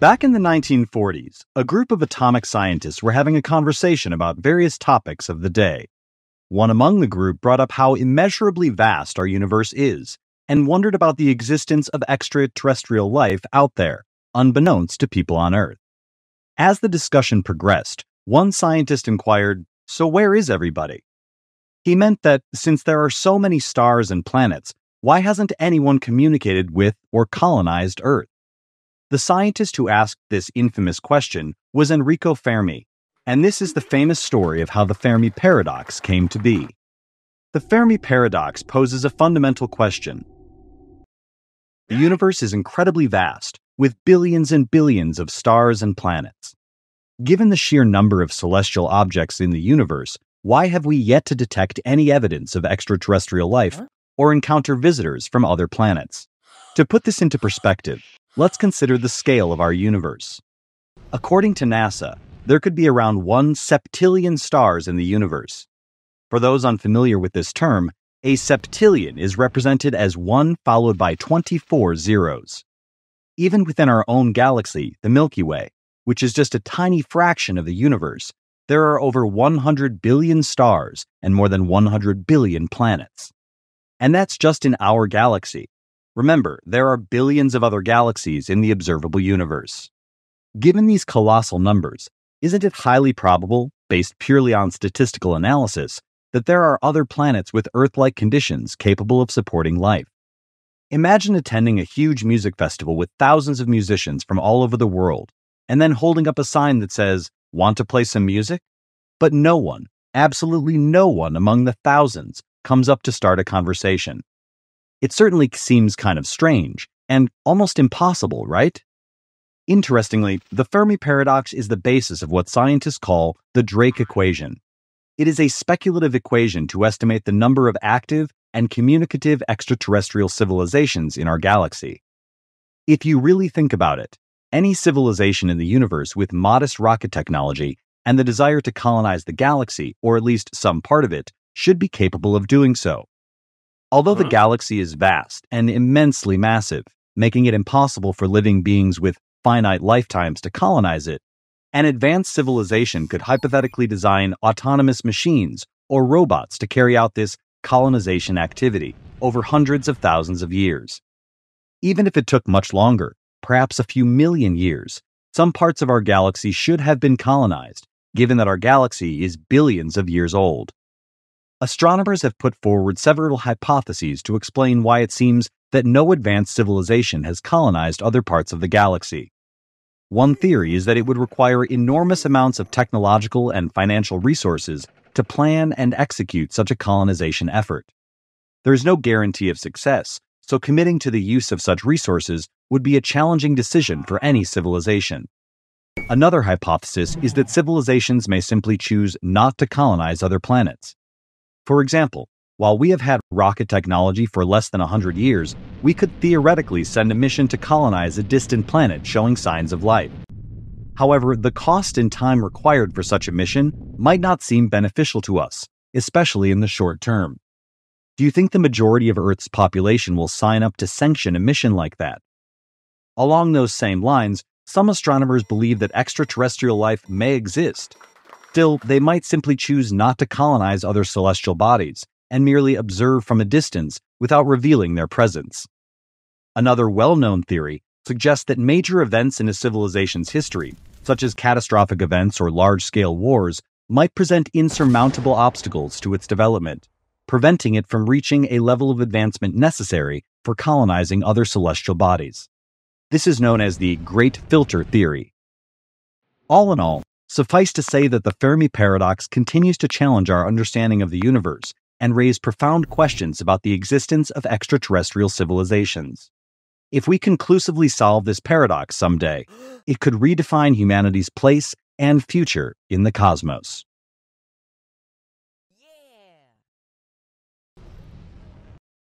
Back in the 1940s, a group of atomic scientists were having a conversation about various topics of the day. One among the group brought up how immeasurably vast our universe is, and wondered about the existence of extraterrestrial life out there, unbeknownst to people on Earth. As the discussion progressed, one scientist inquired, "So where is everybody?" He meant that since there are so many stars and planets, why hasn't anyone communicated with or colonized Earth? The scientist who asked this infamous question was Enrico Fermi, and this is the famous story of how the Fermi Paradox came to be. The Fermi Paradox poses a fundamental question. The universe is incredibly vast, with billions and billions of stars and planets. Given the sheer number of celestial objects in the universe, why have we yet to detect any evidence of extraterrestrial life or encounter visitors from other planets? To put this into perspective, let's consider the scale of our universe. According to NASA, there could be around 1 septillion stars in the universe. For those unfamiliar with this term, a septillion is represented as 1 followed by 24 zeros. Even within our own galaxy, the Milky Way, which is just a tiny fraction of the universe, there are over 100 billion stars and more than 100 billion planets. And that's just in our galaxy. Remember, there are billions of other galaxies in the observable universe. Given these colossal numbers, isn't it highly probable, based purely on statistical analysis, that there are other planets with Earth-like conditions capable of supporting life? Imagine attending a huge music festival with thousands of musicians from all over the world, and then holding up a sign that says, "Want to play some music?" But no one, absolutely no one among the thousands, comes up to start a conversation. It certainly seems kind of strange, and almost impossible, right? Interestingly, the Fermi Paradox is the basis of what scientists call the Drake equation. It is a speculative equation to estimate the number of active and communicative extraterrestrial civilizations in our galaxy. If you really think about it, any civilization in the universe with modest rocket technology and the desire to colonize the galaxy, or at least some part of it, should be capable of doing so. Although the galaxy is vast and immensely massive, making it impossible for living beings with finite lifetimes to colonize it, an advanced civilization could hypothetically design autonomous machines or robots to carry out this colonization activity over hundreds of thousands of years. Even if it took much longer, perhaps a few million years, some parts of our galaxy should have been colonized, given that our galaxy is billions of years old. Astronomers have put forward several hypotheses to explain why it seems that no advanced civilization has colonized other parts of the galaxy. One theory is that it would require enormous amounts of technological and financial resources to plan and execute such a colonization effort. There is no guarantee of success, so committing to the use of such resources would be a challenging decision for any civilization. Another hypothesis is that civilizations may simply choose not to colonize other planets. For example, while we have had rocket technology for less than 100 years, we could theoretically send a mission to colonize a distant planet showing signs of life. However, the cost and time required for such a mission might not seem beneficial to us, especially in the short term. Do you think the majority of Earth's population will sign up to sanction a mission like that? Along those same lines, some astronomers believe that extraterrestrial life may exist. Still, they might simply choose not to colonize other celestial bodies and merely observe from a distance without revealing their presence. Another well-known theory suggests that major events in a civilization's history, such as catastrophic events or large-scale wars, might present insurmountable obstacles to its development, preventing it from reaching a level of advancement necessary for colonizing other celestial bodies. This is known as the Great Filter Theory. All in all, suffice to say that the Fermi Paradox continues to challenge our understanding of the universe and raise profound questions about the existence of extraterrestrial civilizations. If we conclusively solve this paradox someday, it could redefine humanity's place and future in the cosmos.